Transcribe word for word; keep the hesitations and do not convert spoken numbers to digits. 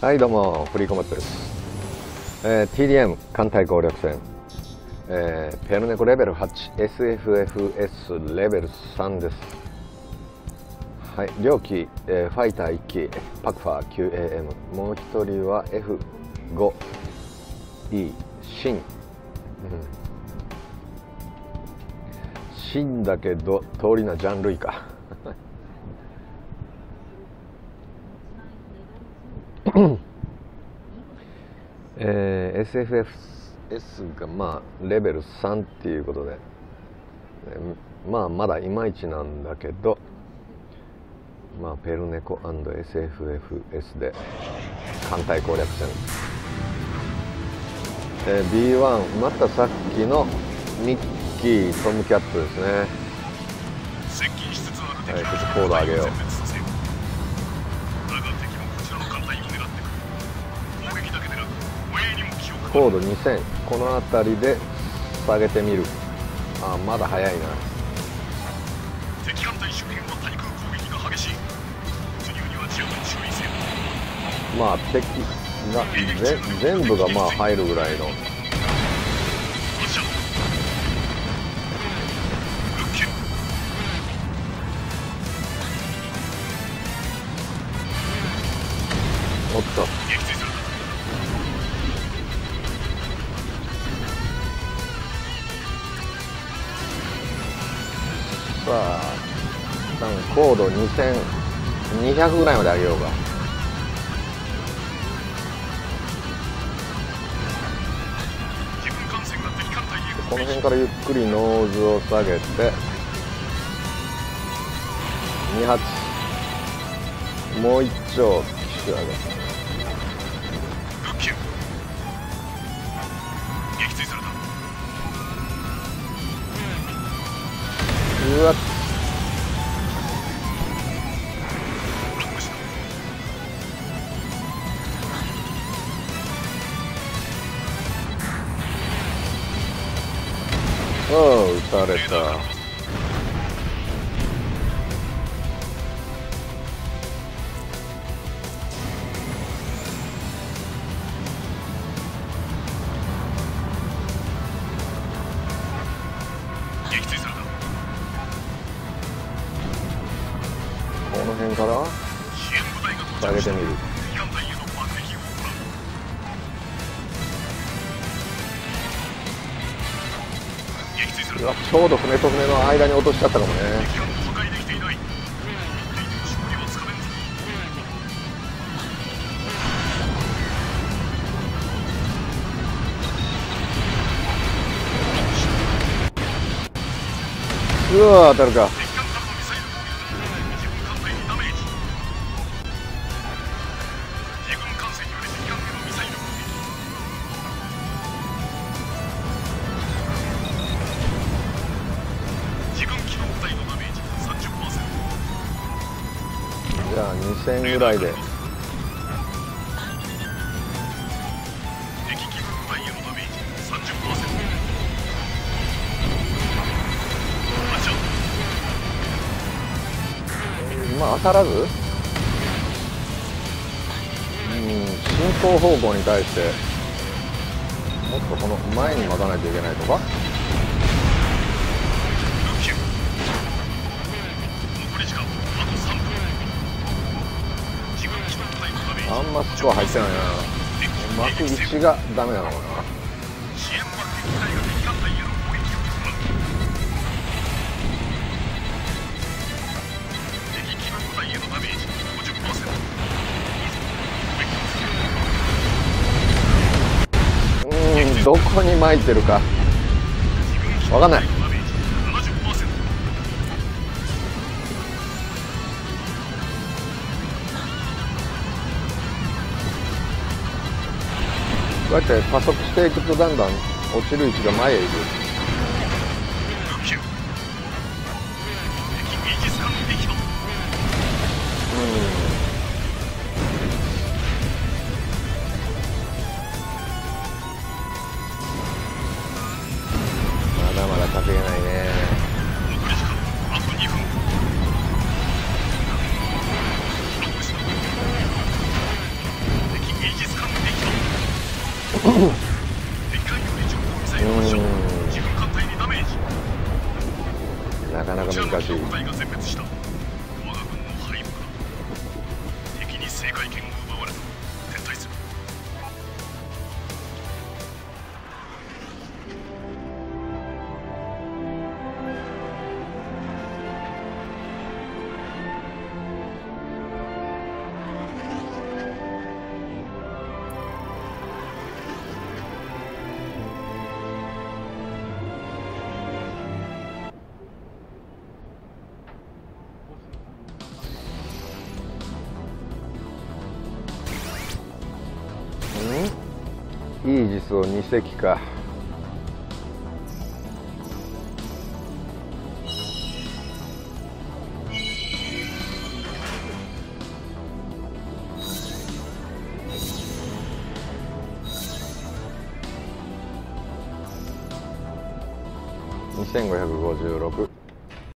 はい、どうもフリーコマットです。えー、ティーディーエム 艦隊攻略戦、えー、ペルネコレベルはち、 エスエフエフエス レベルさんです。はい、両機、えー、ファイターいっき、パクファー キューエーエム、 もう一人は エフファイブイー シン、うん、シンだけど通りなジャンル以下えー、エスエフエフエス がまあレベルさんっていうことで、ね、まあまだいまいちなんだけど、まあペルネコ &エスエフエフエス で艦隊攻略戦、えー、ビーワン またさっきのミッキートムキャットですね。 接近しつつある敵はい、ちょっと高度上げよう。高度にせん、この辺りで下げてみる。あ、まだ早いな。 敵艦隊周辺は対空攻撃が激しい。突入には十分注意せよ。 まあ敵がぜ全部がまあ入るぐらいの。おっと、さあ高度にせんにひゃくぐらいまで上げようか。この辺からゆっくりノーズを下げてにはち、もう一丁機種上げて、うわっ、おう、撃たれた。この辺から下げてみる。うわ、ちょうど船と船の間に落としちゃったかもね。うわ、当たるか。じゃあにせんぐらいで。まあ当たらず、うん、進行方向に対してもっとこの前に巻かないといけないとか。あんまスコア入ってないな。巻く位置がダメなのかな。うん、どこに巻いてるかわかんない。こうやって加速していくとだんだん落ちる位置が前へ行く。まだまだ稼げないね。 敵艦より巡航ミサイル発射。自分艦隊にダメージ。 なかなかこちらの難しい。 飛行隊が全滅した。我が軍の敗北だ。敵に制海権を奪われた。撤退する。 イージスをに隻か。にせんごひゃくごじゅうろく。